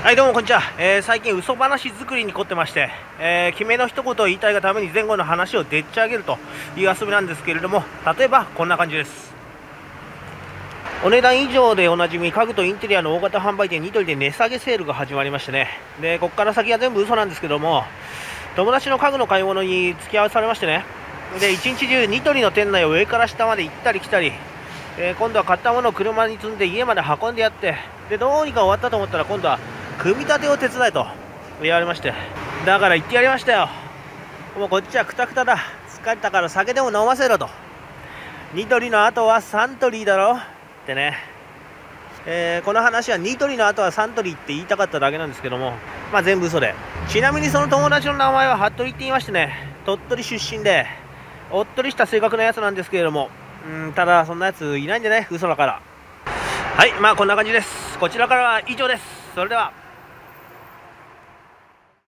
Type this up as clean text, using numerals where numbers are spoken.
はい、どうもこんにちは。最近嘘話作りに凝ってまして、決めの一言を言いたいがために前後の話をでっち上げるという遊びなんですけれども、例えばこんな感じです。お値段以上でおなじみ家具とインテリアの大型販売店ニトリで値下げセールが始まりましてね。で、ここから先は全部嘘なんですけども、友達の家具の買い物に付き合わされましてね。で、一日中ニトリの店内を上から下まで行ったり来たり、今度は買ったものを車に積んで家まで運んでやって、で、どうにか終わったと思ったら今度は組み立てを手伝えと言われまして、だから言ってやりましたよ。もうこっちはクタクタだ、疲れたから酒でも飲ませろと。ニトリの後はサントリーだろってね。この話はニトリの後はサントリーって言いたかっただけなんですけども、まあ全部嘘で。ちなみにその友達の名前は服部って言いましてね、鳥取出身でおっとりした性格のやつなんですけれども、ただそんなやついないんでね、嘘だから。はい、まあこんな感じです。こちらからは以上です。それでは。